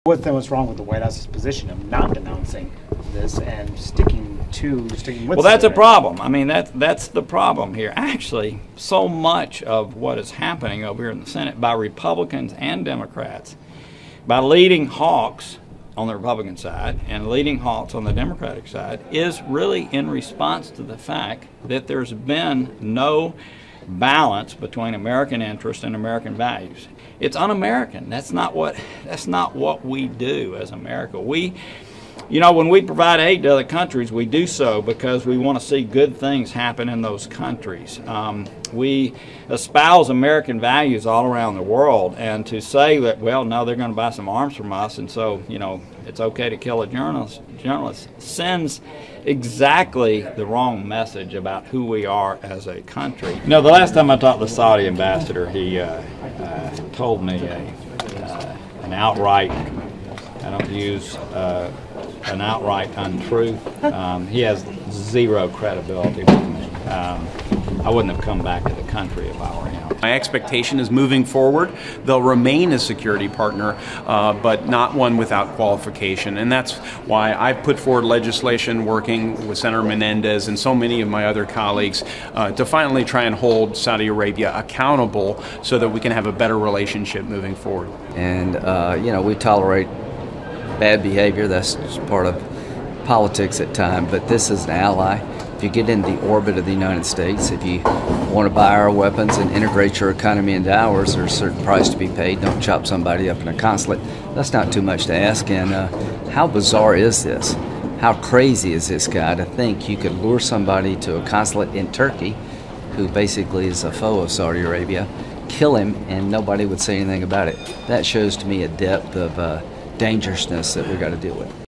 What's wrong with the White House's position of not denouncing this and sticking with? Well, that's a problem. I mean, that's the problem here. Actually, so much of what is happening over here in the Senate by Republicans and Democrats, by leading hawks on the Republican side and leading hawks on the Democratic side, is really in response to the fact that there's been no balance between American interests and American values. It's un-American. That's not what we do as America. When we provide aid to other countries, we do so because we want to see good things happen in those countries. We espouse American values all around the world, and to say that, well, no, they're going to buy some arms from us, and so, it's okay to kill a journalist sends exactly the wrong message about who we are as a country. The last time I talked to the Saudi ambassador, he told me an outright, I don't use an outright untruth. He has zero credibility with me. I wouldn't have come back to the country if I were him. My expectation is moving forward, they'll remain a security partner, but not one without qualification. And that's why I've put forward legislation working with Senator Menendez and so many of my other colleagues to finally try and hold Saudi Arabia accountable so that we can have a better relationship moving forward. And, we tolerate bad behavior. That's just part of politics at times, but this is an ally. If you get in the orbit of the United States, if you want to buy our weapons and integrate your economy into ours, there's a certain price to be paid. Don't chop somebody up in a consulate. That's not too much to ask. And how bizarre is this? How crazy is this guy to think you could lure somebody to a consulate in Turkey, who basically is a foe of Saudi Arabia, kill him, and nobody would say anything about it? That shows to me a depth of dangerousness that we've got to deal with.